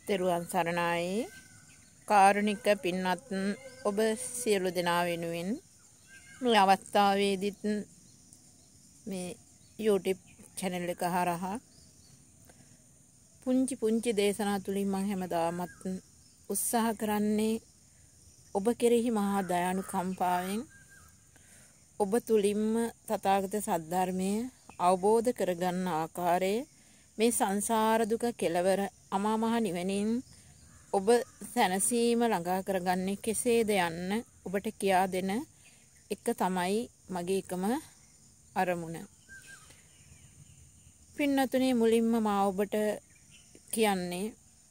තෙරුවන් සරණයි කාරුණික පින්වත් ඔබ සියලු දෙනා වෙනුවෙන් මේ අවස්ථාවේදීත් මේ YouTube channel එක හරහා පුංචි දේශනා තුලින් මම හැමදාමත් උත්සාහ කරන්නේ ඔබ කෙරෙහි මහා දයානුකම්පාවෙන් ඔබ තුලින්ම තථාගත සද්ධර්මයේ අවබෝධ කරගන්න ආකාරයේ මේ සංසාර දුක කෙලවර අමා මහ නිවනින් ඔබ සැනසීම ළඟා කරගන්නේ කෙසේද යන්න ඔබට කියා දෙන එක තමයි මගේ එකම අරමුණ. පින්නතුනේ මුලින්ම මා ඔබට කියන්නේ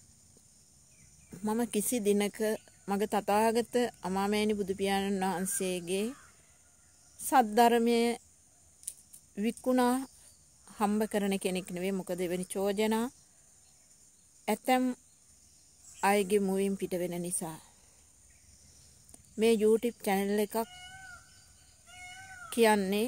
මම කිසි දිනක මගේ තථාගත අමාමෑණි බුදු පියාණන් වහන්සේගේ සද්ධර්මයේ විකුණා හම්බ කරන කෙනෙක් නෙවෙයි. මොකද එවැනි චෝදනා ඇතම් අයගේ මුවින් පිට වෙන නිසා මේ YouTube channel එකක් කියන්නේ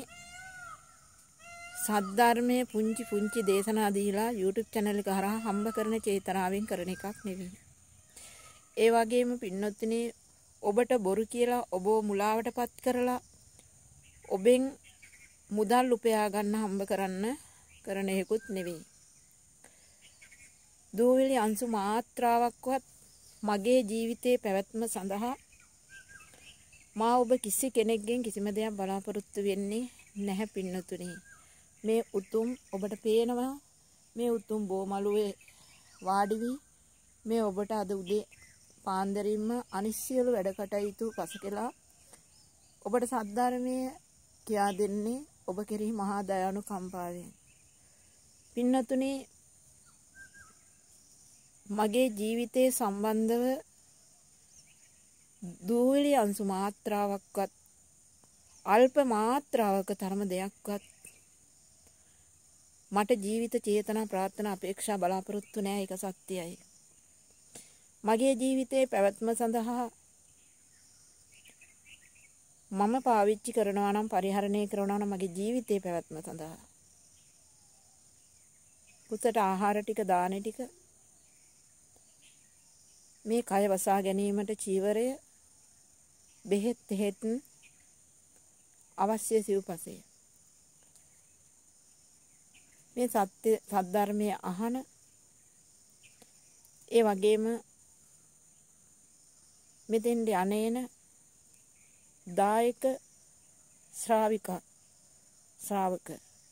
සද්ධර්මයේ පුංචි දේශනා දීලා YouTube channel එක හරහා හම්බ කරන චේතනාවෙන් කරන එකක් නෙවෙයි. ඒ වගේම පින්නොත්නේ ඔබට බොරු කියලා ඔබව මුලාවටපත් කරලා ඔබෙන් මුදල් උපයා ගන්න හම්බ කරන එකකුත් නෙවෙයි. දෝවිලි අංශු මාත්‍රාවක්වත් මගේ ජීවිතයේ පැවැත්ම සඳහා මා ඔබ කිසි කෙනෙක්ගෙන් කිසිම දෙයක් බලාපොරොත්තු වෙන්නේ නැහැ පින්නතුනේ. මේ උතුම් ඔබට පේනවා මේ උතුම් බෝමළුවේ වාඩි වී මේ ඔබට අද උදේ පාන්දරින්ම අනිශ්චිත වැඩ කටයුතු පසුකලා ඔබට සද්ධර්මයේ කියා දෙන්නේ ඔබ කෙරෙහි මහා දයානුකම්පාවෙන්. පින්නතුනේ මගේ ජීවිතයේ සම්බන්ධව දූවිලි අංශු මාත්‍රාවක්වත් අල්ප මාත්‍රාවක තරම දෙයක්වත් මට ජීවිත චේතනා ප්‍රාර්ථනා අපේක්ෂා බලාපොරොත්තු නැහැ. ඒක සත්‍යයි. මගේ ජීවිතයේ පැවැත්ම සඳහා මම පාවිච්චි කරනවා නම් පරිහරණය කරනවා නම් මගේ ජීවිතයේ පැවැත්ම සඳහා පුතට ආහාර ටික දාන ටික මේ කය වසා ගැනීමට චීවරය බෙහෙත් තෙහෙත් අවශ්‍ය සිව්පසය මේ සත්‍ය සද්ධර්මයේ අහන ඒ වගේම මෙතෙන්ට අනේන දායක ශ්‍රාවක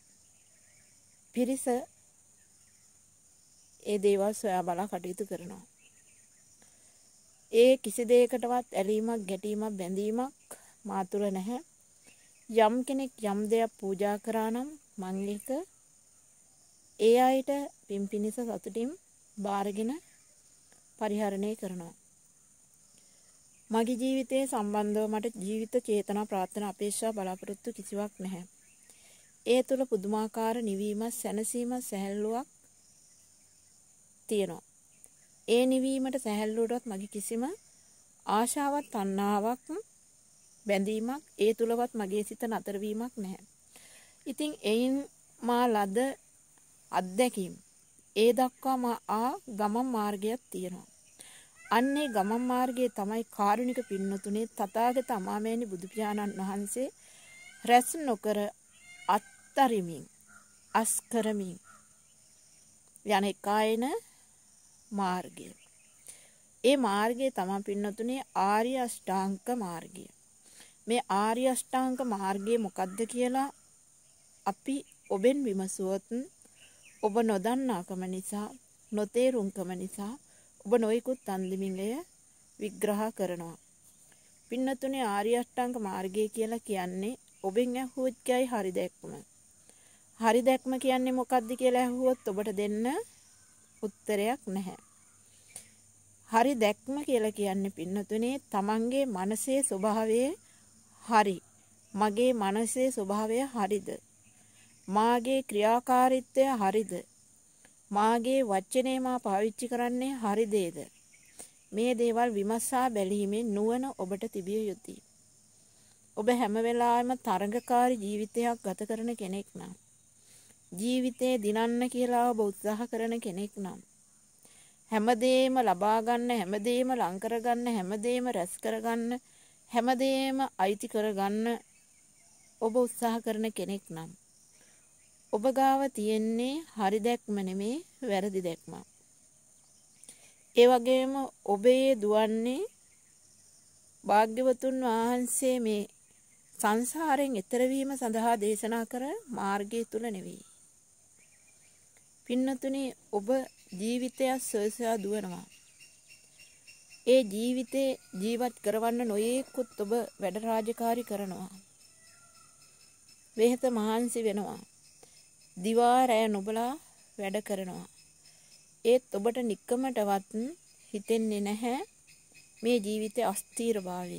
පිරිස ඒ දේවල් සොයා බලා කටයුතු කරනවා. ඒ කිසි දෙයකටවත් ඇලීමක් ගැටීමක් බැඳීමක් මා තුළ නැහැ. යම් කෙනෙක් යම් දෙයක් පූජා කරා නම් මං ඒක ඒ අයට පින්පිනිස සතුටින් බාරගෙන පරිහරණය කරනවා. මගේ ජීවිතයේ සම්බන්ධව මට ජීවිත චේතනා ප්‍රාර්ථනා අපේක්ෂා බලාපොරොත්තු කිසිවක් නැහැ. ඒ තුළ පුදුමාකාර නිවීමක් සැනසීමක් සැහැල්ලුවක් තියෙනවා. ඒ නිවීමට සැහැල්ලුවටවත් මගේ කිසිම ආශාවක් තණ්හාවක් බැඳීමක් ඒ තුලවත් මගේ සිත නතර වීමක් නැහැ. ඉතින් එයින් මා ලද අත්දැකීම් ඒ දක්වා මා ගමන් මාර්ගයක් තියෙනවා. අන්නේ ගමන් මාර්ගයේ තමයි කාරුණික පින්නතුනේ තථාගත අමාමෑණි බුදු පියාණන් වහන්සේ රැස් නොකර අත්තරිමින් අස්කරමින් යන කායන මාර්ගය. ඒ මාර්ගය තමයි පින්නතුනේ ආර්ය අෂ්ටාංග මාර්ගය. මේ ආර්ය අෂ්ටාංග මාර්ගය මොකක්ද කියලා අපි ඔබෙන් විමසුවොත් ඔබ නොදන්නාකම නිසා නොතේරුම්කම නිසා ඔබ නොයෙකුත් අන්දමින්ය විග්‍රහ කරනවා. පින්නතුනේ ආර්ය අෂ්ටාංග මාර්ගය කියලා කියන්නේ ඔබෙන් ඇහුවොත් කියයි හරි දැක්ම. හරි දැක්ම කියන්නේ මොකක්ද කියලා ඇහුවොත් ඔබට දෙන්න උත්තරයක් නැහැ. හරි දැක්ම කියලා කියන්නේ පින්නතුනේ තමන්ගේ මනසේ ස්වභාවය හරි. මගේ මනසේ ස්වභාවය හරිද? මාගේ ක්‍රියාකාරීත්වය හරිද? මාගේ වචනේ මා පාවිච්චි කරන්නේ හරි දේද? මේ දේවල් විමසා බැලීමේ නුවණ ඔබට තිබිය යුතුයි. ඔබ හැම වෙලාවෙම තරඟකාරී ජීවිතයක් ගත කරන කෙනෙක් නම් ජීවිතේ දිනන්න කියලා ඔබ උත්සාහ කරන කෙනෙක් නම් හැමදේම ලබා ගන්න, හැමදේම ලං කර ගන්න, හැමදේම රැස් කර ගන්න, හැමදේම අයිති කර ගන්න ඔබ උත්සාහ කරන කෙනෙක් නම් ඔබ ගාව තියෙන්නේ හරි දැක්ම නෙමේ වැරදි දැක්ම. ඒ වගේම ඔබේ දුවන්නේ භාග්‍යවතුන් වහන්සේ මේ සංසාරයෙන් එතර වීම සඳහා දේශනා කර මාර්ගය තුල නෙවෙයි. පින්නතුනි ඔබ ජීවිතය සොයසා දුවනවා. ඒ ජීවිතේ ජීවත් කරවන්න නොයේකුත් ඔබ වැඩ රාජකාරී කරනවා. වෙහෙත මහන්සි වෙනවා. දිවා රැය නොබලා වැඩ කරනවා. ඒත් ඔබට නික්කමටවත් හිතෙන්නේ නැහැ මේ ජීවිතයේ අස්ථීරභාවය.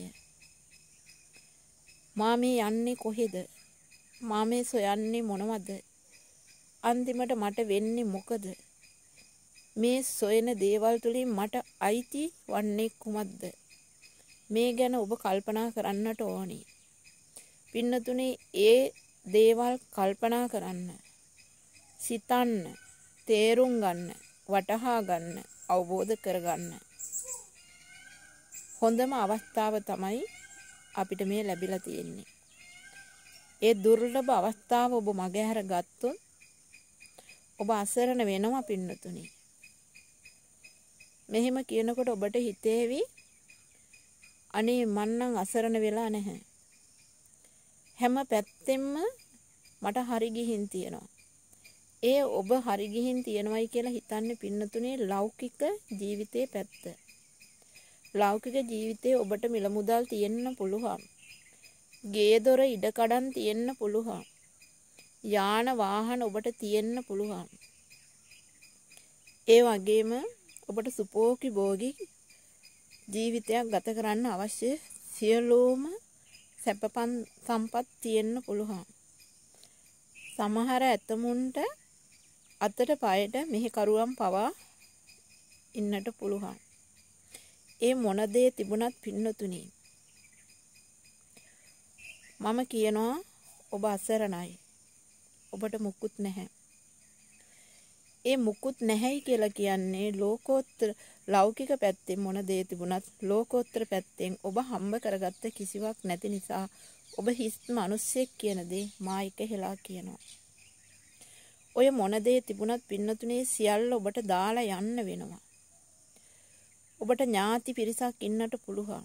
මා මේ යන්නේ කොහෙද? මා මේ සොයන්නේ මොනවද? අන්තිමට මට වෙන්නේ මොකද? මේ සොයන දේවල් තුලින් මට අයිති වන්නේ කුමක්ද? මේ ගැන ඔබ කල්පනා කරන්නට ඕනි. පින්නතුනේ ඒ දේවල් කල්පනා කරන්න, සිතන්න, තේරුම් ගන්න, වටහා ගන්න, අවබෝධ කරගන්න හොඳම අවස්ථාව තමයි අපිට මේ ලැබිලා තියෙන්නේ. ඒ දුර්ලභ අවස්ථාව ඔබ මගහැර ගත්තොත් ඔබ අසරණ වෙනවා පින්නතුනි. මෙහෙම කියනකොට ඔබට හිතේවි අනේ මන්නම් අසරණ වෙලා නැහැ. හැම පැත්තෙම මට හරි ගිහින් තියෙනවා. ඒ ඔබ හරි ගිහින් තියෙනවයි කියලා හිතන්නේ පින්නතුනේ ලෞකික ජීවිතයේ පැත්ත. ලෞකික ජීවිතයේ ඔබට මිල මුදල් තියෙන්න පුළුවන්. ගේ දොර ඉඩකඩම් තියෙන්න පුළුවන්. යාන වාහන ඔබට තියෙන්න පුළුවන්. ඒ වගේම ඔබට සුපෝකි භෝගී ජීවිතයක් ගත කරන්න අවශ්‍ය සියලුම සැප සම්පත් තියෙන්න පුළුවන්. සමහර ඇතමුන්ට අතට පයට මෙහි කරුවන් පවා ඉන්නට පුළුවන්. ඒ මොන දේ තිබුණත් පින්නතුනි මම කියනවා ඔබ අසරණයි. ඔබට මුකුත් නැහැ. ඒ මුකුත් නැහැයි කියලා කියන්නේ ලෝකෝත්තර ලෞකික පැත්තෙන් මොන දේ තිබුණත් ලෝකෝත්තර පැත්තෙන් ඔබ හම්බ කරගත්ත කිසිවක් නැති නිසා ඔබ හිස් මිනිස්සෙක් කියන දේ මා එක හෙලා කියනවා. ඔය මොන දේ තිබුණත් පින්නතුනේ සියල්ල ඔබට දාලා යන්න වෙනවා. ඔබට ඥාති පිරිසක් ඉන්නට පුළුවන්.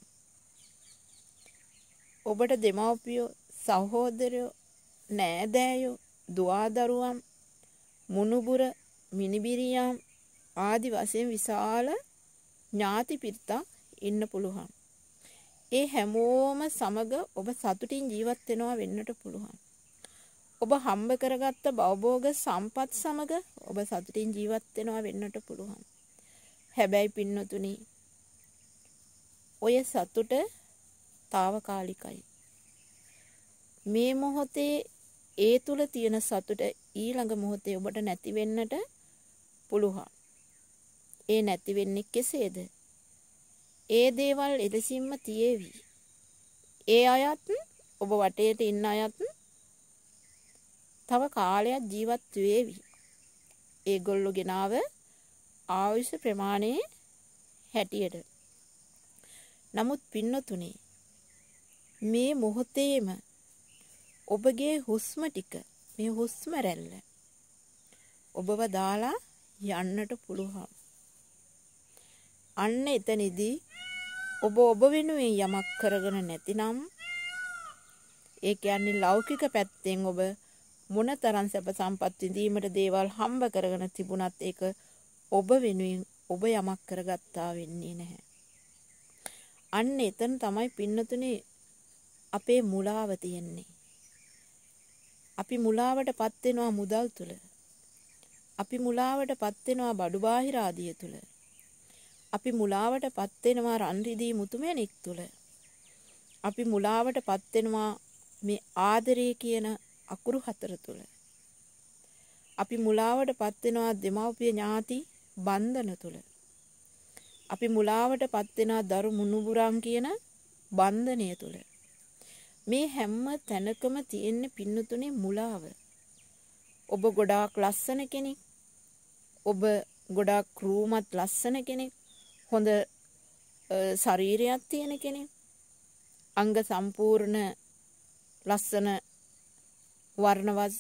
ඔබට දෙමව්පියෝ, සහෝදරයෝ, නෑදෑයෝ, දුවදරුවන්, මුණුබුර, මිනිබිරියම් ආදි වශයෙන් විශාල ඥාති පිරිසක් ඉන්න පුළුවන්. ඒ හැමෝම සමග ඔබ සතුටින් ජීවත් වෙනවා වෙන්නට පුළුවන්. ඔබ හම්බ කරගත්ත භවභෝග සම්පත් සමග ඔබ සතුටින් ජීවත් වෙනවා වෙන්නට පුළුවන්. හැබැයි පින්නතුනි ඔය සතුට తాවකාලිකයි. මේ මොහොතේ ඒ තුල තියෙන සතුට ඊළඟ මොහොතේ ඔබට නැති වෙන්නට පුළුවන්. ඒ නැති වෙන්නේ කෙසේද? ඒ දේවල් එලෙසින්ම තියේවි. ඒ අයත් ඔබ වටේට ඉන්න අයත් තව කාලයක් ජීවත් වේවි. ඒගොල්ලෝ ගෙනාව ආයුෂ ප්‍රමාණයේ හැටියට. නමුත් පින්නතුනේ මේ මොහොතේම ඔබගේ හුස්ම ටික, මේ හුස්ම රැල්ල ඔබව දාලා යන්නට පුළුවන්. අන්න එතනදී ඔබ වෙනුවෙන් යමක් කරගෙන නැතිනම් ඒ කියන්නේ ලෞකික පැත්තෙන් ඔබ මොනතරම් සැප සම්පත් විඳීමට දේවල් හම්බ කරගෙන තිබුණත් ඒක ඔබ වෙනුවෙන් ඔබ යමක් කරගත්තා වෙන්නේ නැහැ. අන්න එතන තමයි පින්නතුනේ අපේ මුලාව තියෙන්නේ. අපි මුලාවටපත් වෙනවා මුදල් තුල. අපි මුලාවටපත් වෙනවා බඩු බාහිර ආදිය තුල. අපි මුලාවටපත් වෙනවා රන් රිදී මුතුමැණික් තුල. අපි මුලාවටපත් වෙනවා මේ ආදරය කියන අකුරු හතර තුල. අපි මුලාවටපත් වෙනවා දෙමව්පිය ඥාති බන්ධන තුල. අපි මුලාවටපත් වෙනවා දරු මුණුබුරන් කියන බන්ධනය තුල. මේ හැම තැනකම තියෙන පින්නතුනේ මුලාව. ඔබ ගොඩාක් ලස්සන කෙනෙක්. ඔබ ගොඩාක් රූමත් ලස්සන කෙනෙක්, හොඳ ශරීරයක් තියෙන කෙනෙක්, අංග සම්පූර්ණ ලස්සන වර්ණවත්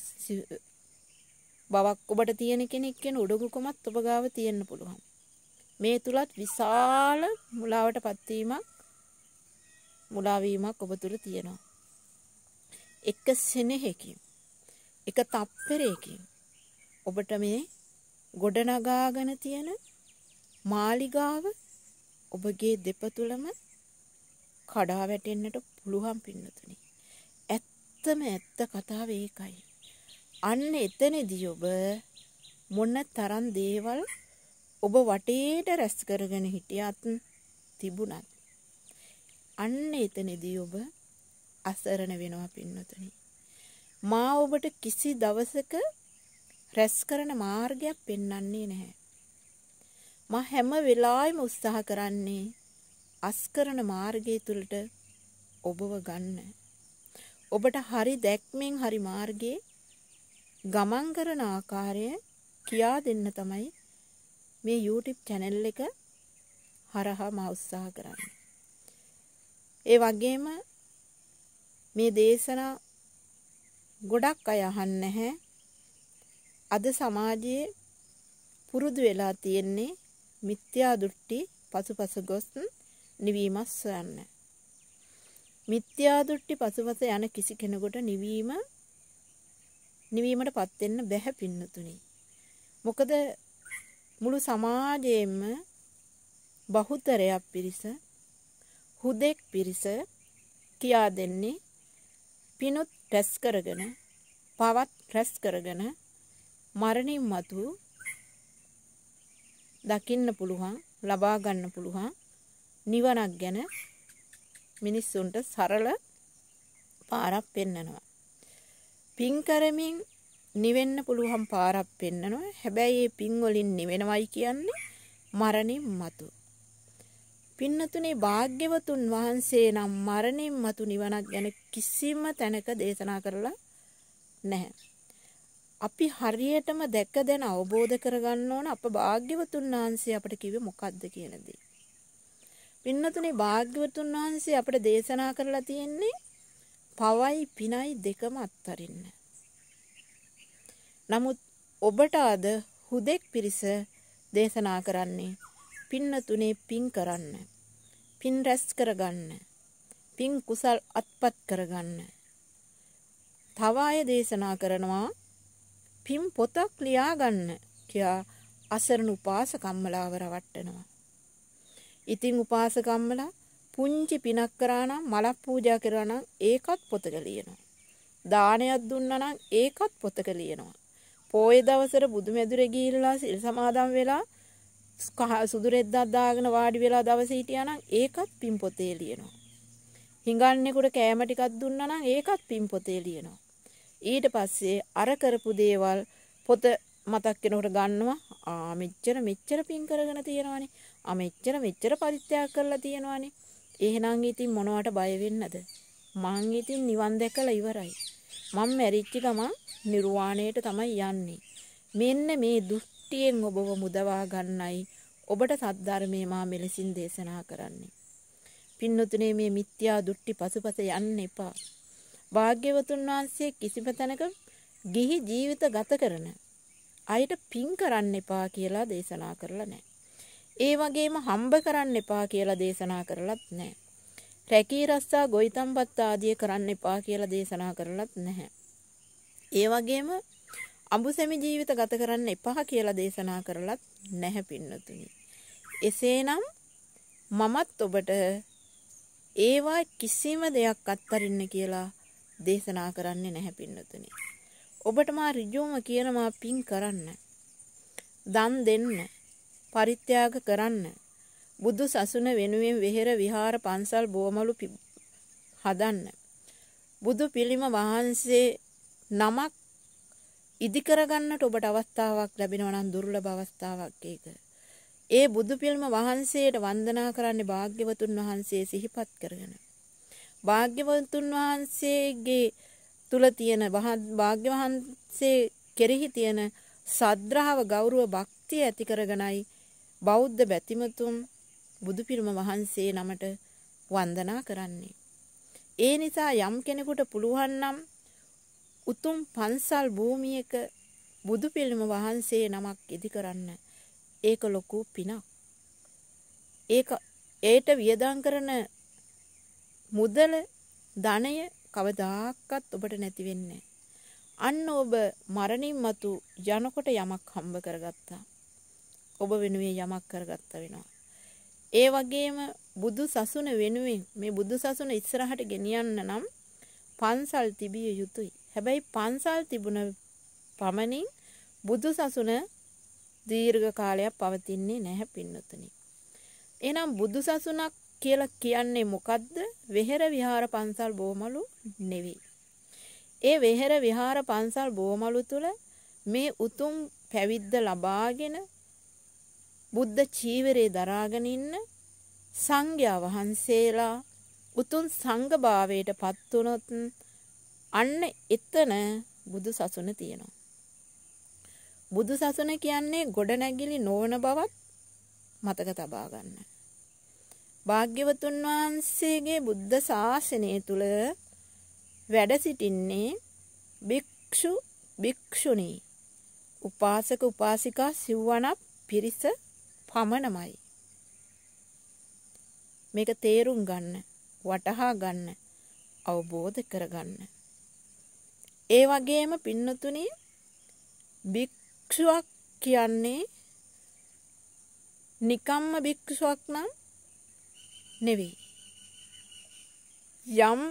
බවක් ඔබට තියෙන කෙනෙක් කියන උඩඟුකමත් ඔබ ගාව තියෙන්න පුළුවන්. මේ තුලත් විශාල මුලාවටපත් වීමක්, මුලාවීමක් ඔබ තුල තියෙනවා. එක සෙනෙහකින්, එක තප්පරයකින් ඔබට මේ ගොඩනගාගෙන තියෙන මාලිගාව ඔබගේ දෙපතුලම කඩා වැටෙන්නට පුළුවන් පින්නතුනි. ඇත්තම ඇත්ත කතාව ඒකයි. අන්න එතනදී ඔබ මොන තරම් දේවල් ඔබ වටේට රැස් කරගෙන හිටියත් තිබුණත් අන්න එතනදී ඔබ අසරණ වෙනවා පින්නතුනි. මා ඔබට කිසි දවසක රැස් කරන මාර්ගයක් පෙන්වන්නේ නැහැ. මා හැම වෙලාවෙම උත්සාහ කරන්නේ අස් කරන මාර්ගය තුලට ඔබව ගන්න. ඔබට හරි දැක්මෙන් හරි මාර්ගයේ ගමන් කරන ආකාරය කියා දෙන්න තමයි මේ YouTube channel එක හරහා මා උත්සාහ කරන්නේ. ඒ වගේම මේ දේශනා ගොඩක් අය අහන්නේ නැහැ. අද සමාජයේ පුරුදු වෙලා තියෙන්නේ මිත්‍යා දෘෂ්ටි පසුපස ගොස් නිවීමක් සොයන්න. මිත්‍යා දෘෂ්ටි පසුපස යන කිසි කෙනෙකුට නිවීමටපත් වෙන්න බැහැ පින්නතුනි. මොකද මුළු සමාජයේම බහුතරයක් පිරිස, හුදෙක් පිරිස කියා දෙන්නේ පිනුත් රැස් කරගෙන, පවත් රැස් කරගෙන මරණින් මතු දකින්න පුළුවන්, ලබා ගන්න පුළුවන් නිවනක් ගැන මිනිස්සුන්ට සරල පාරක් පෙන්නනවා. පින් කරමින් නිවෙන්න පුළුවන් පාරක් පෙන්නනවා. හැබැයි මේ පින් වලින් නිවෙනවයි කියන්නේ මරණින් මතු. පින්නතුනේ භාග්‍යවතුන් වහන්සේ නම් මරණින් මතු නිවනක් ගැන කිසිම තැනක දේශනා කරලා නැහැ. අපි හරියටම දැක දැන අවබෝධ කරගන්න ඕන අප භාග්‍යවතුන් වහන්සේ අපට කිව්වේ මොකද්ද කියන දේ. පින්නතුනේ භාග්‍යවතුන් වහන්සේ අපට දේශනා කරලා තියෙන්නේ පවයි පිනයි දෙකම අත්තරින්න. නමුත් ඔබට අද හුදෙක් පිරිස දේශනා කරන්නේ පින්නතුනේ පින් කරන්න, පින් රැස් කරගන්න, පින් කුසල් අත්පත් කරගන්න. තව අය දේශනා කරනවා පින් පොතක් ලියා ගන්න කියා අසරණ උපාසකම්මලාව රවට්ටනවා. ඉතින් උපාසකම්මලා පුංචි පිනක් කරා නම්, මලක් පූජා කරා නම් ඒකත් පොතක ලියනවා. දානයක් දුන්නා නම් ඒකත් පොතක ලියනවා. පොයේ දවසට බුදු මැදුරේ ගිහිල්ලා සිල් සමාදන් වෙලා සුදු රෙද්දක් දාගෙන වාඩි වෙලා දවසේ හිටියා නම් ඒකත් පින් පොතේ ලියනවා. හිඟන්නේකට කෑම ටිකක් දුන්නා නම් ඒකත් පින් පොතේ ලියනවා. ඊට පස්සේ අර කරපු දේවල් පොත මතක් වෙනකොට ගන්නවා. මෙච්චර පින් කරගෙන තියෙනවානේ. මෙච්චර පරිත්‍යාග කරලා තියෙනවානේ. එහෙනම් ඉතින් මොනවට බය වෙන්නද? මං ඉතින් නිවන් දැකලා ඉවරයි. මම මැරිච්ච ගමන් නිර්වාණයට තමයි යන්නේ. මෙන්න මේ දෘෂ්ටියෙන් ඔබව මුදවා ගන්නයි ඔබට සද්ධර්මයේ මා මෙලෙසින් දේශනා කරන්නේ. පින්නතුනේ මේ මිත්‍යා දෘෂ්ටි පසුපස යන්න එපා. භාග්‍යවතුන් වහන්සේ කිසිම තැනක ගිහි ජීවිත ගත කරන අයට පින් කරන්න එපා කියලා දේශනා කරලා නැහැ. ඒ වගේම හම්බ කරන්න එපා කියලා දේශනා කරලත් නැහැ. රැකී රස්සා ගොවිතැන්පත් ආදිය කරන්න එපා කියලා දේශනා කරලත් නැහැ. ඒ වගේම අඹුසැමි ජීවිත ගත කරන්න එපා කියලා දේශනා කරලත් නැහැ පින්නතුනි. එසේනම් මමත් ඔබට ඒවා කිසිම දෙයක් අත්හරින්න කියලා දේශනා කරන්නේ නැහැ පින්නතුනි. ඔබට මා ඍජුවම කියනවා පින් කරන්න, දන් දෙන්න, පරිත්‍යාග කරන්න, බුදු සසුන වෙනුවෙන් වෙහෙර විහාර පන්සල් බෝමලු හදන්න, බුදු පිළිම වහන්සේ නමක් ඉදි කරගන්නට ඔබට අවස්ථාවක් ලැබෙනවා නම් දුර්ලභ අවස්ථාවක් ඒක. ඒ බුදු පිළිම වහන්සේට වන්දනා කරන්නේ භාග්‍යවතුන් වහන්සේ සිහිපත් කරගෙන. භාග්‍යවතුන් වහන්සේගේ තුල තියෙන භාග්‍ය වහන්සේ කෙරෙහි තියෙන සද්ධාව, ගෞරව, ශක්තිය ඇති කරගෙනයි බෞද්ධ බැතිමතුන් බුදු පිළිම වහන්සේ නමට වන්දනා කරන්නේ. ඒ නිසා යම් කෙනෙකුට පුළුවන් නම් උතුම් පන්සල් භූමියක බුදු පිළිම වහන්සේ නමක් ඉදි කරන්න. ඒක ලොකු පිනක්. ඒට වියදම් කරන මුදල ධනය කවදාකවත් ඔබට නැති වෙන්නේ. අන්න ඔබ මරණින් මතු යනකොට යමක් හම්බ කරගත්තා. ඔබ වෙනුවෙන් යමක් කරගත්ත වෙනවා. ඒ වගේම බුදු සසුන වෙනුවෙන් මේ බුදු සසුන ඉස්සරහට ගෙනියන්න නම් පන්සල් තිබිය යුතුයි. හැබැයි පන්සල් තිබුණ පමණින් බුදු සසුන දීර්ඝ කාලයක් පවතින්නේ නැහැ පින්නතුනි. එහෙනම් බුදු සසුනක් කියලා කියන්නේ මොකද්ද? වෙහෙර විහාර පන්සල් බෝමලු නෙවෙයි. ඒ වෙහෙර විහාර පන්සල් බෝමලු තුල මේ උතුම් පැවිද්ද ලබාගෙන බුද්ධ චීවරේ දරාගෙන ඉන්න සංඝයා වහන්සේලා උතුම් සංඝ භාවයට පත් වුණොත් අන්න එතන බුදු සසුන තියෙනවා. බුදු සසුන කියන්නේ ගොඩනැගිලි නොවන බවත් මතක තබා ගන්න. භාග්‍යවතුන් වහන්සේගේ බුද්ධ ශාසනය තුල වැඩ සිටින්නේ භික්ෂු භික්ෂුණී උපාසක උපාසිකා සිව්වණක් පිරිස පමණමයි. මේක තේරුම් ගන්න, වටහා ගන්න, අවබෝධ කරගන්න. ඒ වගේම පින්නතුනි භික්ෂුවක් කියන්නේ නිකම්ම භික්ෂුවක් නම් නෙවෙයි. යම්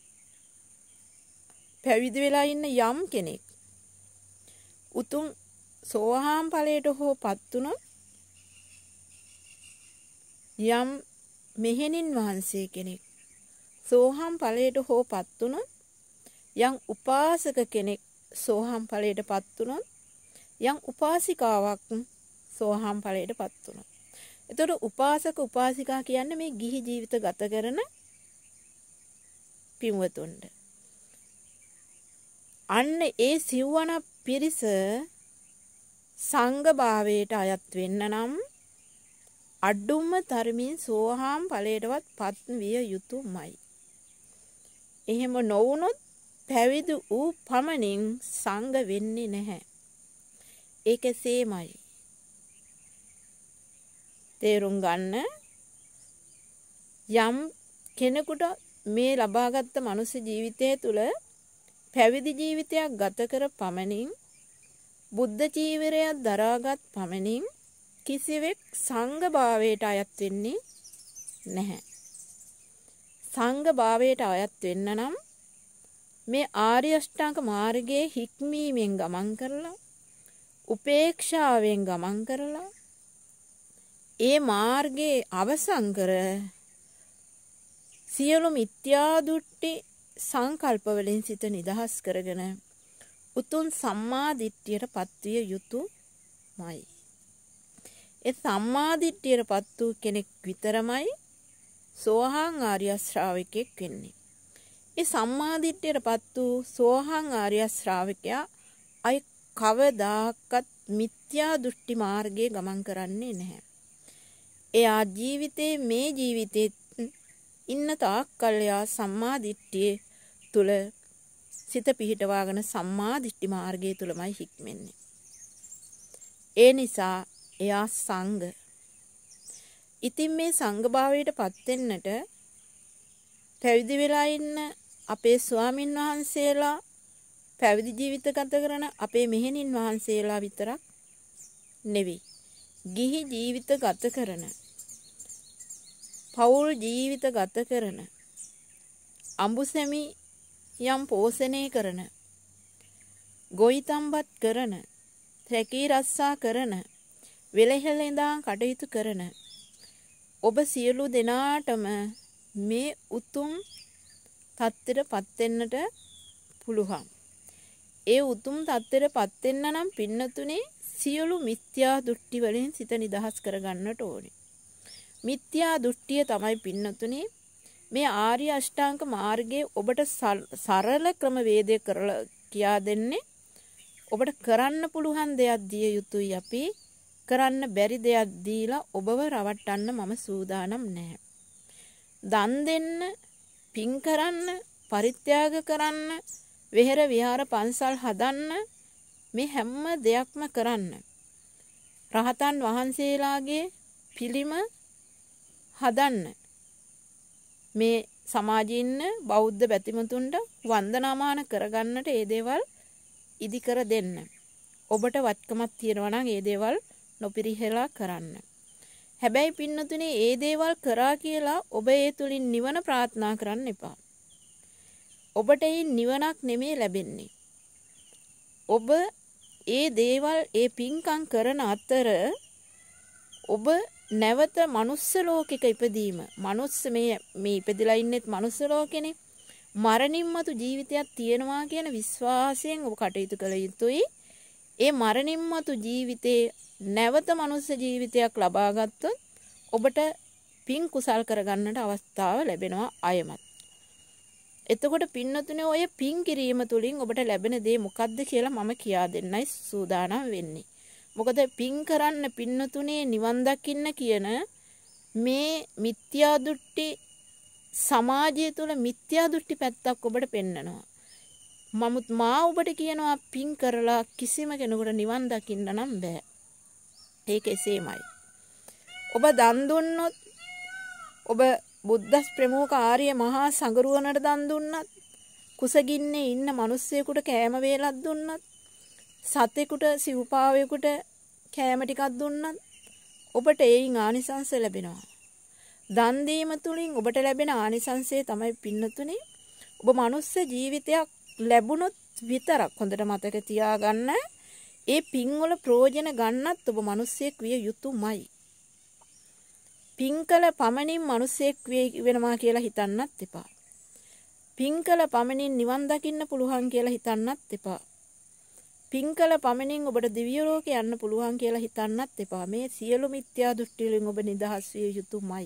පැවිදි වෙලා ඉන්න යම් කෙනෙක් උතුම් සෝවාන් ඵලයට හෝපත් වුණොත් යම් මෙහෙණින් වහන්සේ කෙනෙක් සෝවාන් ඵලයට හෝපත් වුණොත් යම් උපාසක කෙනෙක් සෝවාන් ඵලයටපත් වුණොත් යම් උපාසිකාවක් සෝවාන් ඵලයටපත් වුණොත්. එතකොට උපාසක උපාසිකා කියන්නේ මේ ගිහි ජීවිත ගත කරන පින්වතුන්ට. අන්න ඒ සිව්වන පිරිස සංඝ භාවයට අයත් වෙන්න නම් අඩුම තරමින් සෝවාන් ඵලයටවත් පත් විය යුතුමයි. එහෙම නොවුනොත් පැවිදි වූ පමණින් සංඝ වෙන්නේ නැහැ. ඒක සේමයි. තේරුම් ගන්න. යම් කෙනෙකුට මේ ලබාගත් මනුස්ස ජීවිතය තුළ පැවිදි ජීවිතයක් ගත කර පමණින් බුද්ධ චීවරයක් දරාගත් පමණින් කිසිවෙක් සංඝ භාවයට අයත් වෙන්නේ නැහැ. සංඝ භාවයට අයත් වෙන්න නම් මේ ආර්ය අෂ්ටාංග මාර්ගයේ හික්මීමෙන් ගමන් කරලා උපේක්ෂාවෙන් ගමන් කරලා ඒ මාර්ගයේ අවසන් කර සියලු මිත්‍යා දෘෂ්ටි සංකල්ප වලින් සිත නිදහස් කරගෙන උතුම් සම්මා දිට්ඨියට පත්විය යුතුමයි. ඒ සම්මා දිට්ඨියට පත් වූ කෙනෙක් විතරමයි සෝහං ආර්ය ශ්‍රාවකෙක් වෙන්නේ. ඒ සම්මා දිට්ඨියට පත් වූ සෝහං ආර්ය ශ්‍රාවකයා අය කවදාකවත් මිත්‍යා දෘෂ්ටි මාර්ගයේ ගමන් කරන්නේ නැහැ. එයා ජීවිතේ මේ ජීවිතේ ඉන්න තාක් කල් එයා සම්මා දිට්ඨිය තුල සිත පිහිටවාගෙන සම්මා දිට්ඨි මාර්ගය තුලමයි හික්මෙන්නේ. ඒ නිසා එයා සංඝ. ඉතින් මේ සංඝ භාවයට පත් වෙන්නට පැවිදි වෙලා ඉන්න අපේ ස්වාමින් වහන්සේලා පැවිදි ජීවිත ගත කරන අපේ මෙහෙණින් වහන්සේලා විතරක් නෙවෙයි. ගිහි ජීවිත ගත කරන පෞල් ජීවිත ගත කරන අඹුසැමි යම් පෝෂණය කරන ගොවිතම්පත් කරන රැකී රස්සා කරන වෙලහෙළඳාම් කටයුතු කරන ඔබ සියලු දෙනාටම මේ උතුම් තත්ත්වයටපත් වෙන්නට පුළුවන්. ඒ උතුම් තත්ත්වයටපත් වෙන්න නම් පින්නතුනේ සියලු මිත්‍යා දෘෂ්ටි වලින් සිත නිදහස් කරගන්නට ඕනේ. මිත්‍යා දෘෂ්ටිය තමයි පින්නතුනේ මේ ආර්ය අෂ්ටාංග මාර්ගයේ ඔබට සරල ක්‍රම වේදය කරලා කියා දෙන්නේ. ඔබට කරන්න පුළුවන් දෙයක් දිය යුතුයි අපි කරන්න බැරි දෙයක් දීලා ඔබව රවට්ටන්න මම සූදානම් නැහැ. දන් දෙන්න, පින් කරන්න, පරිත්‍යාග කරන්න, විහෙර විහාර පන්සල් හදන්න, මේ හැම දෙයක්ම කරන්න. රහතන් වහන්සේලාගේ පිළිම හදන්න. මේ සමාජයේ ඉන්න බෞද්ධ බැතිමතුන්ට වන්දනාමාන කරගන්නට ඒ දේවල් ඉදි කර දෙන්න. ඔබට වත්කමක් තියෙනවා නම් ඒ දේවල් නොපිරිහෙලා කරන්න. හැබැයි පින්නතුනේ ඒ දේවල් කරා කියලා ඔබ ඒ තුලින් නිවන ප්‍රාර්ථනා කරන්න එපා. ඔබට ඒ නිවනක් නෙමෙයි ලැබෙන්නේ. ඔබ ඒ දේවල් ඒ පින්කම් කරන අතර ඔබ නැවත මනුස්ස ලෝකෙක ඉපදීම. මනුස්ස මේ ඉපදිලා ඉන්නෙත් මනුස්ස ලෝකෙනේ. මරණින් මතු ජීවිතයක් තියෙනවා කියන විශ්වාසයෙන් ඔබ කටයුතු කළ යුතුයි. ඒ මරණින් මතු ජීවිතේ නැවත මනුස්ස ජීවිතයක් ලබා ගත්තොත් ඔබට පින් කුසල් කරගන්නට අවස්ථාව ලැබෙනවා අයමත්. එතකොට පින්නතුනේ ඔය පින් කිරීම තුලින් ඔබට ලැබෙන දේ මොකක්ද කියලා මම කියා දෙන්නයි සූදානම් වෙන්නේ. මොකද පින් කරන්න පින්නතුනේ නිවන් දකින්න කියන මේ මිත්‍යා දෘෂ්ටි සමාජය තුළ මිත්‍යා දෘෂ්ටි පැත්තක් ඔබට පෙන්නනවා. මා ඔබට කියනවා පින් කරලා කිසිම කෙනෙකුට නිවන් දකින්න නම් බෑ. ඒක එසේමයි. ඔබ දන් දුන්නොත් ඔබ බුද්ධ ප්‍රමුඛ ආර්ය මහා සංගරුවනට දන් දුන්නත්, කුසගින්නේ ඉන්න මිනිස්සෙකුට කෑම වේලක් දුන්නත්, සතෙකුට සිව්පාවයෙකුට කෑම ටිකක් දුන්නත් ඔබට ඒයින් ආනිසංස ලැබෙනවා. දන් දීම තුලින් ඔබට ලැබෙන ආනිසංසය තමයි පින්නතුනේ ඔබ මනුස්ස ජීවිතයක් ලැබුණොත් විතරක් හොඳට මතක තියාගන්න. ඒ පින්වල ප්‍රයෝජන ගන්නත් ඔබ මිනිසෙක් විය යුතුමයි. පින්කල පමණින් මිනිසෙක් වෙනවා කියලා හිතන්නත් එපා. පින්කල පමණින් නිවන් දකින්න පුළුවන් කියලා හිතන්නත් එපා. පින්කල පමණින් ඔබට දිව්‍ය ලෝකේ යන්න පුළුවන් කියලා හිතන්නත් එපා. මේ සියලු මිත්‍යා දෘෂ්ටි වලින් ඔබ නිදහස් විය යුතුමයි.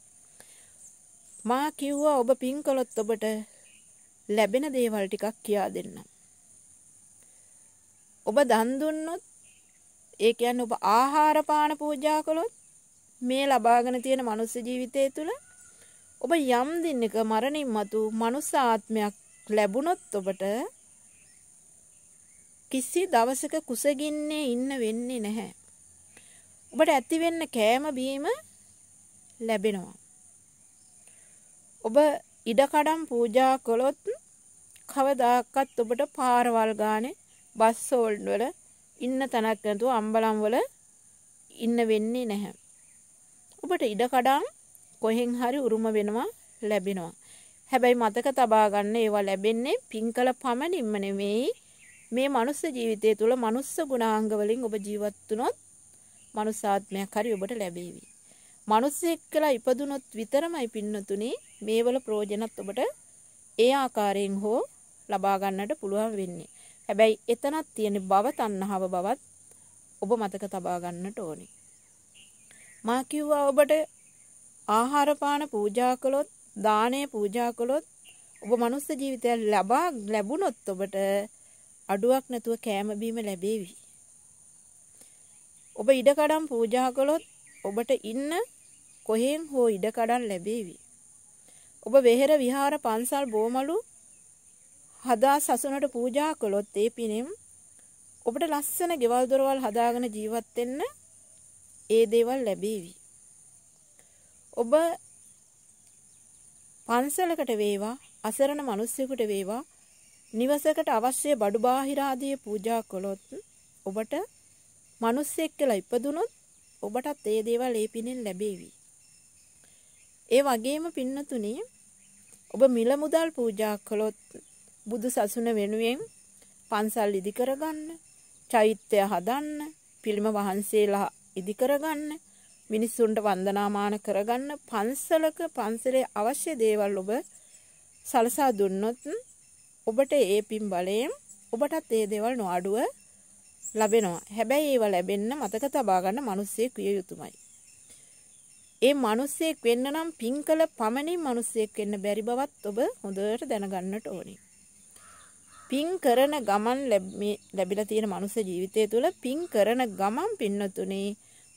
මා කිව්වා ඔබ පින්කලොත් ඔබට ලැබෙන දේවල් ටිකක් කියා දෙන්නම්. ඔබ දන් දුන්නොත් ඒ කියන්නේ ඔබ ආහාර පාන පූජා කළොත් මේ ලබාගෙන තියෙන මනුස්ස ජීවිතය තුළ ඔබ යම් දිනක මරණින් මතු මනුස්ස ආත්මයක් ලැබුණොත් ඔබට කිසි දවසක කුසගින්නේ ඉන්න වෙන්නේ නැහැ. ඔබට ඇති වෙන්න කෑම බීම ලැබෙනවා. ඔබ ඉඩකඩම් පූජා කළොත් කවදාකවත් ඔබට පාරවල් ගානේ බස් හෝල්ඩ් වල ඉන්න තැනක් නැතුව අම්බලම් වල ඉන්න වෙන්නේ නැහැ. ඔබට ඉඩකඩම් කොහෙන් හරි උරුම වෙනවා ලැබෙනවා. හැබැයි මතක තබා ගන්න ඒවා ලැබෙන්නේ පින්කල පමණින්ම නෙමෙයි. මේ මනුස්ස ජීවිතය තුළ මනුස්ස ගුණාංග වලින් ඔබ ජීවත් වුණොත් මනුස්සාත්මයක් හරි ඔබට ලැබෙවි. මනුස්සෙක් කියලා ඉපදුනොත් විතරමයි පින්නතුනේ මේවල ප්‍රයෝජනත් ඔබට ඒ ආකාරයෙන් හෝ ලබා ගන්නට පුළුවන් වෙන්නේ. හැබැයි එතනක් තියෙන භව තණ්හාව බවත් ඔබ මතක තබා ගන්නට ඕනේ. මා කිව්වා ඔබට ආහාර පාන පූජා කළොත්, දානය පූජා කළොත් ඔබ මනුස්ස ජීවිතය ලැබුණොත් ඔබට අඩුවක් නැතුව කෑම බීම ලැබෙවි. ඔබ ඉඩකඩම් පූජා කළොත් ඔබට ඉන්න කොහෙන් හෝ ඉඩකඩම් ලැබෙවි. ඔබ වෙහෙර විහාර පන්සල් බෝමලු හදා සසුනට පූජා කළොත් ඒ පිනෙන් ඔබට ලස්සන ගෙවල් දොරවල් හදාගෙන ජීවත් වෙන්න ඒ දේවල් ලැබෙවි. ඔබ පන්සලකට වේවා, අසරණ මිනිස්සුෙකුට වේවා, නිවසකට අවශ්‍ය බඩු බාහිර ආදී පූජා කළොත් ඔබට මිනිස්සෙක් කියලා ඉපදුනොත් ඔබටත් ඒ දේවල් ඒ පිනෙන් ලැබෙවි. ඒ වගේම පින්නතුනේ ඔබ මිල මුදල් පූජා කළොත් බුදු සසුන වෙනුවෙන් පන්සල් ඉදි කරගන්න, චෛත්‍ය හදන්න, පිළිම වහන්සේලා ඉදි කරගන්න, මිනිස්සුන්ට වන්දනාමාන කරගන්න පන්සලේ අවශ්‍ය දේවල් ඔබ සලසා දුන්නොත් ඔබට ඒ පින් බලයෙන් ඔබටත් ඒ දේවල් නොඅඩුව ලැබෙනවා. හැබැයි ඒව ලැබෙන්න මතක තබා ගන්න මිනිස්සෙක් විය යුතුමයි. ඒ මිනිස්සෙක් වෙන්න නම් පින්කල පමණින් මිනිස්සෙක් වෙන්න බැරි බවත් ඔබ හොඳට දැනගන්නට ඕනේ. පින් කරන ගමන් ලැබිලා තියෙන මනුස්ස ජීවිතය තුළ පින් කරන ගමන් පින්නතුනේ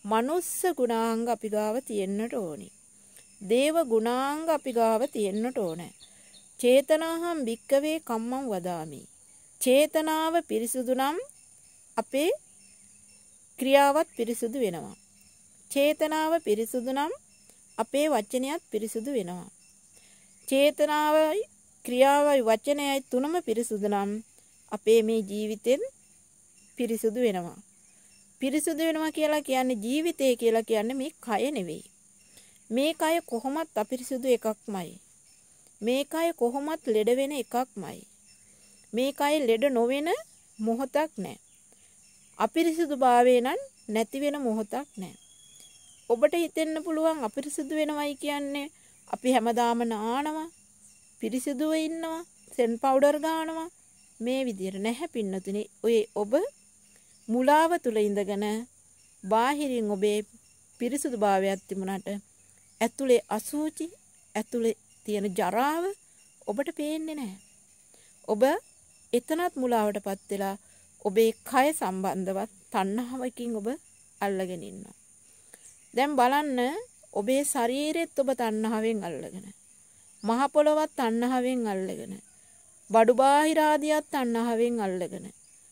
මනුස්ස ගුණාංග අපි ගාව තියෙන්නට ඕනි. දේව ගුණාංග අපි ගාව තියෙන්නට ඕනේ. චේතනාහම් භික්කවේ කම්මං වදාමි. චේතනාව පිරිසුදු නම් අපේ ක්‍රියාවත් පිරිසුදු වෙනවා. චේතනාව පිරිසුදු නම් අපේ වචනයත් පිරිසුදු වෙනවා. චේතනාවයි ක්‍රියාවයි වචනයයි තුනම පිරිසුදු නම් අපේ මේ ජීවිතෙන් පිරිසුදු වෙනවා. පිරිසුදු වෙනවා කියලා කියන්නේ ජීවිතය කියලා කියන්නේ මේ කය නෙවෙයි. මේ කය කොහොමත් අපිරිසුදු එකක්මයි. මේ කය කොහොමත් ලෙඩ වෙන එකක්මයි. මේ කය ලෙඩ නොවන මොහොතක් නැහැ. අපිරිසුදු භාවය නම් නැති වෙන මොහොතක් නැහැ. ඔබට හිතෙන්න පුළුවන් අපිරිසුදු වෙනවයි කියන්නේ අපි හැමදාම නානවා, පිරිසුදුව ඉන්නවා, සෙන් පවුඩර් ගන්නවා. මේ විදියට නැහැ පින්නතුනි. ඔය ඔබ මුලාව තුල ඉඳගෙන බාහිරින් ඔබේ පිරිසුදු භාවයක් තිබුණාට ඇතුලේ අසුචි, ඇතුලේ තියෙන ජරාව ඔබට පේන්නේ නැහැ. ඔබ එතනත් මුලාවටපත් වෙලා ඔබේ කය සම්බන්ධවත් තණ්හාවකින් ඔබ අල්ලගෙන ඉන්නවා. දැන් බලන්න ඔබේ ශරීරෙත් ඔබ තණ්හාවෙන් අල්ලගෙන, මහ පොළවත් තණ්හාවෙන් අල්ලගෙන, බඩු බාහිර ආදියත් තණ්හාවෙන් අල්ලගෙන,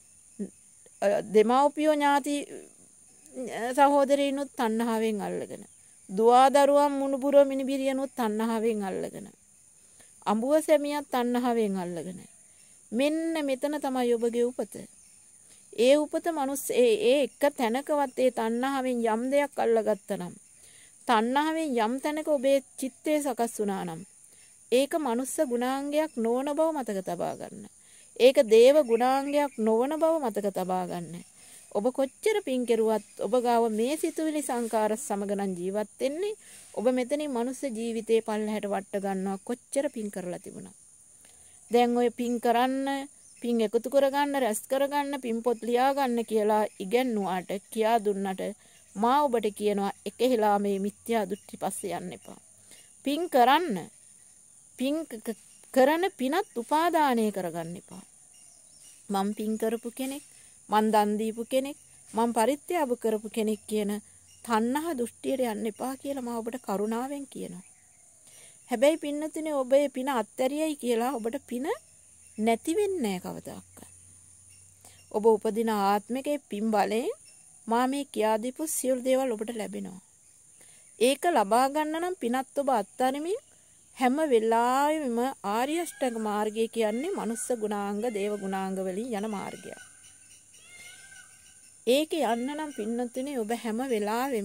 දෙමව්පියෝ ඥාති සහෝදරයිනුත් තණ්හාවෙන් අල්ලගෙන, දුවා දරුවන් මුණුබුරෝ මිනිබිරියනුත් තණ්හාවෙන් අල්ලගෙන, අඹුව සැමියත් තණ්හාවෙන් අල්ලගෙන. මෙන්න මෙතන තමයි ඔබගේ උපත. ඒ උපත මනුස්ස ඒ එක තැනකවත් ඒ තණ්හාවෙන් යම් දෙයක් අල්ලගත්තා නම්, තණ්හාවෙන් යම් තැනක ඔබේ චිත්තය සකස් වුණා නම්, ඒක මනුස්ස ගුණාංගයක් නොවන බව මතක තබා ගන්න. ඒක දේව ගුණාංගයක් නොවන බව මතක තබා ගන්න. ඔබ කොච්චර පින් කෙරුවත් ඔබ ගාව මේ සිතුවිලි සංකාර සමග නම් ජීවත් වෙන්නේ. ඔබ මෙතනින් මනුස්ස ජීවිතේ පල්ලහැට වට ගන්නවා කොච්චර පින් කරලා තිබුණා. දැන් ඔය පින් කරන්න, පින් එකතු කරගන්න, රැස් කරගන්න, පින් පොත් ලියා ගන්න කියලා ඉගැන්නුවාට, කියා දුන්නට මා ඔබට කියනවා එකහෙලා මේ මිත්‍යා දෘෂ්ටි පස්සේ යන්න එපා. පින් කරන්න, පින් කරන පිනත් උපාදානය කරගන්න එපා. මම පින් කරපු කෙනෙක්, මං දන් දීපු කෙනෙක්, මං පරිත්‍යාග කරපු කෙනෙක් කියන තණ්හා දෘෂ්ටියට යන්න එපා කියලා මම ඔබට කරුණාවෙන් කියනවා. හැබැයි පින්නතුනේ ඔබේ පින අත්හැරියයි කියලා ඔබට පින නැති වෙන්නේ නැහැ කවදාවත්. ඔබ උපදින ආත්මිකේ පින් බලයෙන් මා මේ කියා දීපු සියලු දේවල් ඔබට ලැබෙනවා. ඒක ලබා ගන්න නම් පිනත් ඔබ අත්හරිමින් හැම වෙලාවෙම ආර්ය අෂ්ටාංග මාර්ගය කියන්නේ මනුස්ස ගුණාංග, දේව ගුණාංග වලින් යන මාර්ගයක්. ඒක යන්න නම් පින්නතුනේ ඔබ හැම වෙලාවෙම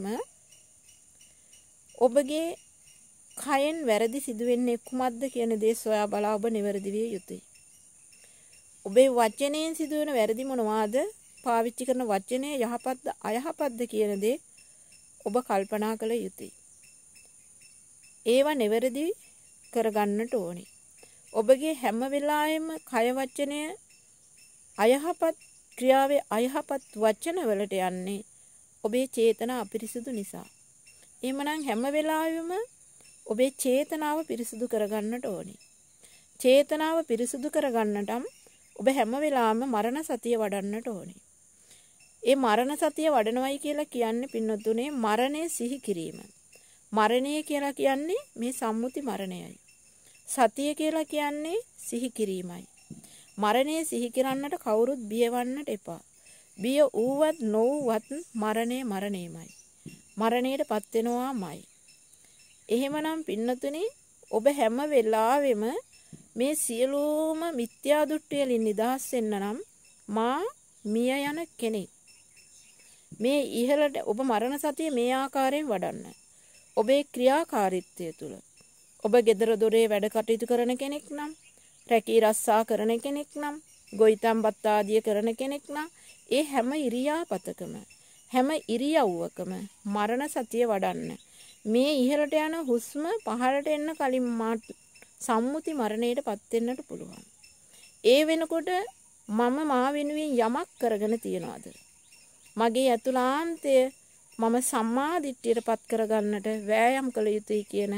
ඔබගේ කයෙන් වැරදි සිදුවෙන්නේ කුමක්ද කියන දේ සොයා බලා ඔබ නිවැරදි විය යුතුයි. ඔබේ වචනයෙන් සිදුවෙන වැරදි මොනවාද? පාවිච්චි කරන වචනය යහපත්ද අයහපත්ද කියන දේ ඔබ කල්පනා කළ යුතුයි. ඒවා නිවැරදි කරගන්නට ඕනි. ඔබගේ හැම වෙලාවෙම කය වචනය අයහපත් ක්‍රියාවේ අයහපත් වචන වලට යන්නේ ඔබේ චේතනා අපිරිසුදු නිසා. එහෙමනම් හැම වෙලාවෙම ඔබේ චේතනාව පිරිසුදු කරගන්නට ඕනි. චේතනාව පිරිසුදු කරගන්නටම ඔබ හැම වෙලාවෙම මරණ සතිය වඩන්නට ඕනි. ඒ මරණ සතිය වඩනවයි කියලා කියන්නේ පින්නතුනේ මරණය සිහි කිරීම. මරණය කියලා කියන්නේ මේ සම්මුති මරණයයි. සතිය කියලා කියන්නේ සිහි කිරීමයි. මරණය සිහි කරන්නට කවුරුත් බියවන්නට එපා. බිය ඌවත් නොඌවත් මරණය මරණයමයි. මරණයටපත් වෙනවාමයි. එහෙමනම් පින්නතුනි ඔබ හැම වෙලාවෙම මේ සියලුම මිත්‍යා දෘෂ්ටි වලින් නිදහස් වෙන්න නම් මා මිය යන කෙනෙක්. මේ ඉහළට ඔබ මරණ සතිය මේ ආකාරයෙන් වඩන්න. ඔබේ ක්‍රියාකාරීත්වය තුළ ඔබ ගෙදර දොරේ වැඩ කටයුතු කරන කෙනෙක් නම්, රැකී රස්සා කරන කෙනෙක් නම්, ගොවිතැන් බත් ආදිය කරන කෙනෙක් නම්, ඒ හැම ඉරියාපතකම, හැම ඉරියව්වකම මරණ සතිය වඩන්න. මේ ඉහළට යන හුස්ම පහළට එන්න කලින් සම්මුති මරණයටපත් වෙන්නට පුළුවන්. ඒ වෙනකොට මම මා වෙනුවෙන් යමක් කරගෙන තියනවාද? මගේ අතුලාන්තය මම සම්මා දිට්ඨියටපත් කරගන්නට වෑයම් කළ යුතුයි කියන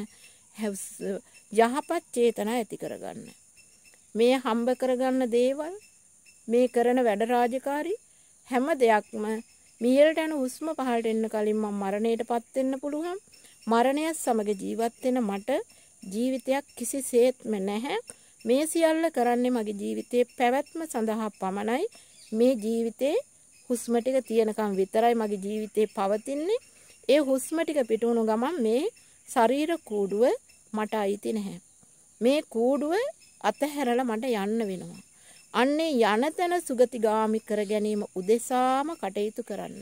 යහපත් චේතනා ඇති කරගන්න. මේ හම්බ කරගන්න දේවල්, මේ කරන වැඩ රාජකාරී හැම දෙයක්ම මියලට යන හුස්ම පහළට එන්න කලින් මම මරණයටපත් වෙන්න පුළුවන්. මරණයත් සමග ජීවත් වෙන මට ජීවිතයක් කිසිසේත්ම නැහැ. මේ සියල්ල කරන්නේ මගේ ජීවිතයේ පැවැත්ම සඳහා පමණයි. මේ ජීවිතේ හුස්ම ටික තියෙනකම් විතරයි මගේ ජීවිතේ පවතින්නේ. ඒ හුස්ම ටික පිටුණු ගමන් මේ ශරීර කූඩුව මට අයිති නැහැ. මේ කූඩුව අතහැරලා මට යන්න වෙනවා. අන්නේ යන තැන සුගතිගාමි කර ගැනීම උදෙසාම කටයුතු කරන්න.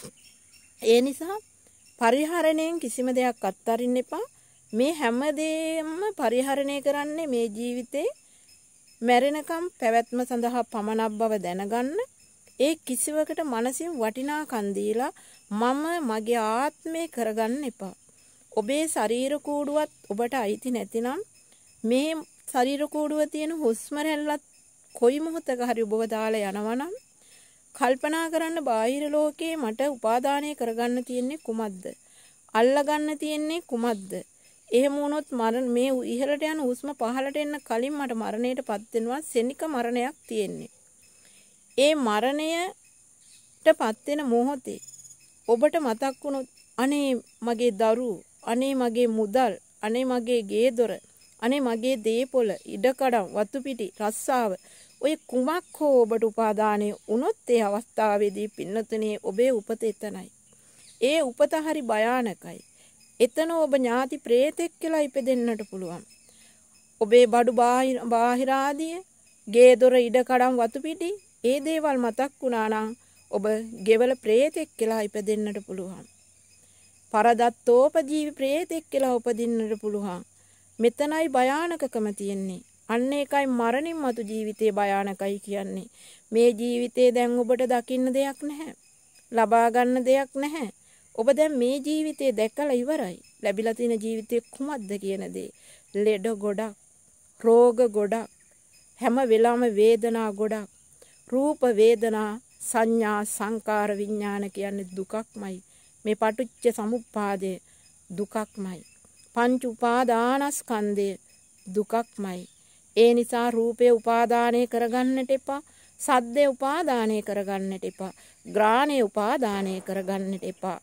ඒ නිසා පරිහරණයෙන් කිසිම දෙයක් අත්හරින්න එපා. මේ හැමදේම පරිහරණය කරන්නේ මේ ජීවිතේ මැරෙනකම් පැවැත්ම සඳහා පමණක් බව දැනගන්න. ඒ කිසිවකට මනසින් වටිනාකම් දීලා මම මගේ ආත්මය කරගන්න එපා. ඔබේ ශරීර කූඩුවත් ඔබට අයිති නැතිනම් මේ ශරීර කූඩුව තියෙන හුස්ම රැල්ලත් කොයි මොහොතක හරි ඔබව දාලා යනවනම් කල්පනා කරන්න බාහිර ලෝකේ මට උපාදානය කරගන්න තියෙන්නේ කුමක්ද? අල්ලගන්න තියෙන්නේ කුමක්ද? එහෙම වුණොත් මේ ඉහළට යන හුස්ම පහළට එන්න කලින් මට මරණයටපත් වෙනවා සෙනික මරණයක් තියෙන්නේ. ඒ මරණයටපත් වෙන මොහොතේ ඔබට මතක් වුණොත් අනේ මගේ දරුවෝ, අනේ මගේ මුදල්, අනේ මගේ ගේ දොර, අනේ මගේ දේපොළ, ඉඩකඩම්, වතුපිටි, රස්සාව ඔය කුමක් හෝ ඔබට උපාදානය වුණොත් ඒ අවස්ථාවේදී පින්නතුනේ ඔබේ උපත එතනයි. ඒ උපත හරි භයානකයි. එතන ඔබ ඥාති ප්‍රේතෙක් කියලා ඉපදෙන්නට පුළුවන්. ඔබේ බඩු බාහිර ආදිය, ගේ දොර, ඉඩකඩම්, වතුපිටි ඒ දේවල් මතක් වුණා නම් ඔබ ගෙවල ප්‍රේතෙක් කියලා ඉපදෙන්නට පුළුවන්. පරදත්තෝපජීවි ප්‍රේතෙක් කියලා උපදින්නට පුළුවන්. මෙතනයි භයානකකම තියෙන්නේ. අන්න ඒකයි මරණින් මතු ජීවිතේ භයානකයි කියන්නේ. මේ ජීවිතේ දැන් ඔබට දකින්න දෙයක් නැහැ. ලබා ගන්න දෙයක් නැහැ. ඔබ දැන් මේ ජීවිතේ දැකලා ඉවරයි. ලැබිලා තියෙන ජීවිතේ කුමක්ද කියන දේ. ලෙඩ ගොඩක්, රෝග ගොඩක්, හැම වෙලාවෙම වේදනා ගොඩක්. රූප වේදනා, සංඥා, සංකාර, විඥාන කියන්නේ දුකක්මයි. මේ පටිච්ච සමුප්පාදය දුකක්මයි. පංච උපාදානස්කන්ධය දුකක්මයි. ඒ නිසා රූපේ උපාදානය කරගන්නට එපා. සද්දේ උපාදානය කරගන්නට එපා. ග්‍රාණේ උපාදානය කරගන්නට එපා.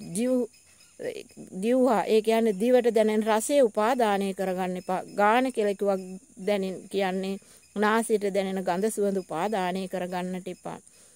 දිව්වා ඒ කියන්නේ දිවට දැනෙන රසයේ උපාදානය කරගන්න එපා. ගාන කියලා කිව්වක් දැනෙන කියන්නේ නාසයට දැනෙන ගඳ සුවඳ උපාදානය කරගන්නට එපා.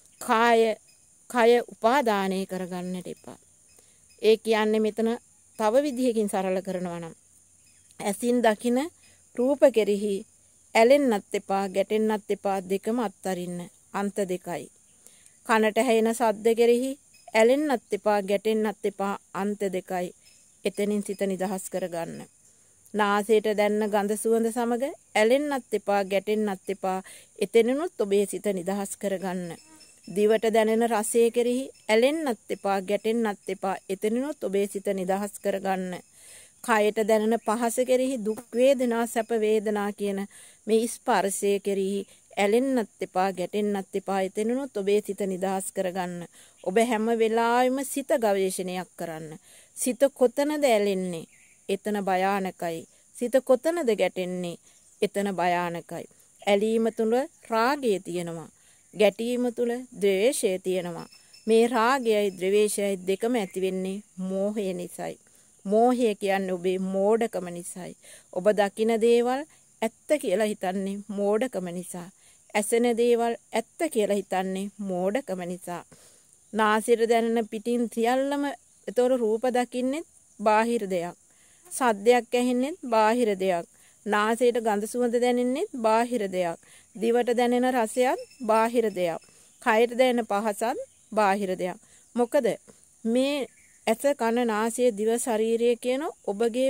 කය උපාදානය කරගන්නට එපා. ඒ කියන්නේ මෙතන තව විදිහකින් සරල කරනවා නම් ඇසින් දකින රූප කෙරෙහි ඇලෙන්නත් එපා, ගැටෙන්නත් එපා, දෙකම අත්තරින්න. අන්ත දෙකයි. කනට ඇහෙන ශබ්ද කෙරෙහි ඇලෙන්නත් එපා, ගැටෙන්නත් එපා, අන්ත දෙකයි. එතනින් සිත නිදහස් කරගන්න. නාසයට දැනෙන ගඳ සුවඳ සමග ඇලෙන්නත් එපා, ගැටෙන්නත් එපා, එතනිනුත් ඔබේ සිත නිදහස් කරගන්න. දිවට දැනෙන රසය කෙරෙහි ඇලෙන්නත් එපා, ගැටෙන්නත් එපා, එතනිනුත් ඔබේ සිත නිදහස් කරගන්න. කයට දැනෙන පහස කෙරෙහි දුක් වේදනා, සැප වේදනා කියන මේ ස්පර්ශය කෙරෙහි ඇලෙන්නත් එපා, ගැටෙන්නත් එපා, එතනිනුත් ඔබේ සිත නිදහස් කරගන්න. ඔබ හැම වෙලාවෙම සිත ගවේෂණයක් කරන්න. සිත කොතනද ඇලෙන්නේ? එතන භයානකයි. සිත කොතනද ගැටෙන්නේ? එතන භයානකයි. ඇලීම තුල රාගය තියෙනවා. ගැටීම තුල ද්වේෂය තියෙනවා. මේ රාගයයි ද්වේෂයයි දෙකම ඇති වෙන්නේ මෝහය නිසායි. මෝහය කියන්නේ ඔබේ මෝඩකම නිසායි. ඔබ දකින දේවල් ඇත්ත කියලා හිතන්නේ මෝඩකම නිසා. ඇසෙන දේවල් ඇත්ත කියලා හිතන්නේ මෝඩකම නිසා. නාසයට දැනෙන පිටින් සියල්ලම ඒතොර රූප දකින්නේ බාහිර දෙයක්. සද්දයක් ඇහෙන්නේ බාහිර දෙයක්. නාසයට ගඳ සුවඳ දැනෙන්නේ බාහිර දෙයක්. දිවට දැනෙන රසයත් බාහිර දෙයක්. කයට දැනෙන පහසත් බාහිර දෙයක්. මොකද මේ ඇස කන නාසය දිව ශරීරය කියන ඔබගේ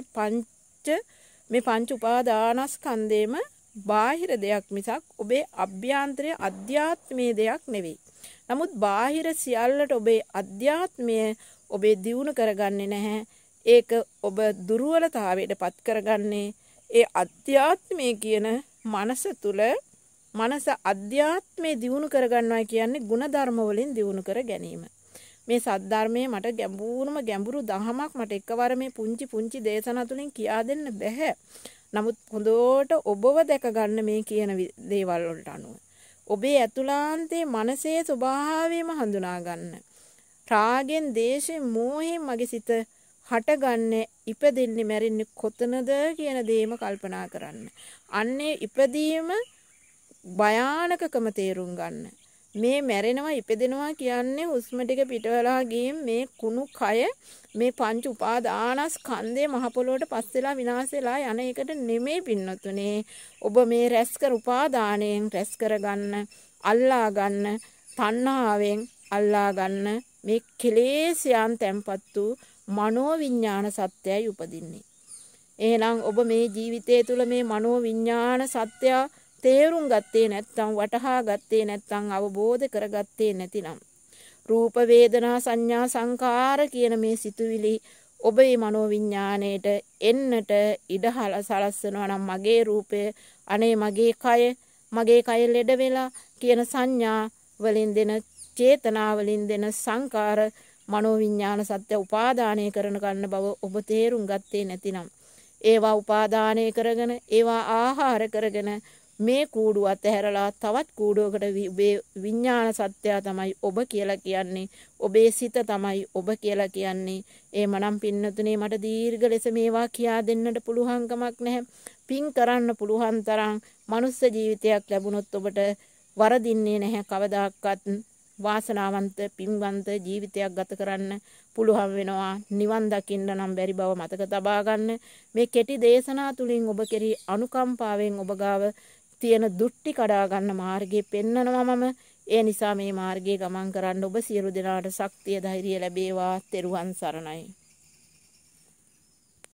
මේ පංච උපාදානස්කන්ධේම බාහිර දෙයක් මිසක් ඔබේ අභ්‍යන්තරයේ අධ්‍යාත්මයේ දෙයක් නෙවෙයි. නමුත් බාහිර සියල්ලට ඔබේ අධ්‍යාත්මය ඔබේ දියුණු කරගන්නේ නැහැ. ඒක ඔබ දුර්වලතාවයට පත් කරගන්නේ ඒ අධ්‍යාත්මය කියන මනස තුල. මනස අධ්‍යාත්මයේ දියුණු කරගන්නවා කියන්නේ ಗುಣධර්ම වලින් දියුණු කර ගැනීම. මේ සද්ධර්මයේ මට ගැඹුරු දහමක් මට එකවර මේ පුංචි දේශනා තුලින් කියා දෙන්න බැහැ. නමුත් හොඳට ඔබව දැක ගන්න මේ කියන දේවල් වලට අනුව ඔබේ ඇතුළාන්තයේ මනසේ ස්වභාවයම හඳුනා ගන්න. රාගෙන්, දේශෙන්, මෝහෙන් මගේ සිත හටගන්නේ, ඉපදෙන්නේ, මැරෙන්නේ කොතනද කියන දේම කල්පනා කරන්න. අන්නේ ඉපදීම භයානකකම තේරුම් ගන්න. මේ මැරෙනවා ඉපදෙනවා කියන්නේ හුස්ම ටික පිටවලා ගිහින් මේ කුණු කය මේ පංච උපාදානස්කන්ධේ මහ පොළොවට පස් වෙලා විනාශ වෙලා යන එකට නෙමෙයි පින්නතුනේ. ඔබ මේ රැස් කර උපාදානයෙන් රැස් කරගන්න, අල්ලා ගන්න, තණ්හාවෙන් අල්ලා ගන්න මේ කෙලෙස්යන් තැම්පත් වූ මනෝවිඤ්ඤාණ සත්‍යයයි උපදින්නේ. එහෙනම් ඔබ මේ ජීවිතය තුළ මේ මනෝවිඤ්ඤාණ සත්‍ය තේරුම් ගත්තේ නැත්නම්, වටහා ගත්තේ නැත්නම්, අවබෝධ කරගත්තේ නැතිනම් රූප වේදනා සංඥා සංකාර කියන මේ සිතුවිලි ඔබේ මනෝවිඤ්ඤාණයට එන්නට ඉඩ සලස්වනවා නම් මගේ රූපය, අනේ මගේ කය ලෙඩ වෙලා කියන සංඥා වලින් දෙන, චේතනා වලින් දෙන සංකාර මනෝවිඤ්ඤාණ සත්‍ය උපාදානය කරන ගන්න බව ඔබ තේරුම් ගත්තේ නැතිනම්, ඒවා උපාදානය කරගෙන, ඒවා ආහාර කරගෙන මේ කූඩුව අතහැරලා තවත් කූඩුවකට විඥාන සත්‍යය තමයි ඔබ කියලා කියන්නේ. ඔබේ සිත තමයි ඔබ කියලා කියන්නේ. එහෙමනම් පින්නතුනේ මට දීර්ඝ ලෙස මේවා කියා දෙන්නට පුළුවන්කමක් නැහැ. පින් කරන්න පුළුවන් තරම් මනුස්ස ජීවිතයක් ලැබුණොත් ඔබට වරදින්නේ නැහැ. කවදාකවත් වාසනාවන්ත පින්වන්ත ජීවිතයක් ගත කරන්න පුළුවන් වෙනවා. නිවන් දකින්න නම් බැරි බව මතක තබා ගන්න. මේ කෙටි දේශනා තුලින් ඔබ කෙරෙහි අනුකම්පාවෙන් ඔබ ගාව තියෙන දුට්ටි කඩා ගන්න මාර්ගය පෙන්නනවා මම. ඒ නිසා මේ මාර්ගයේ ගමන් කරන්න ඔබ සියලු දෙනාට ශක්තිය ධෛර්යය ලැබේවා. තෙරුවන් සරණයි.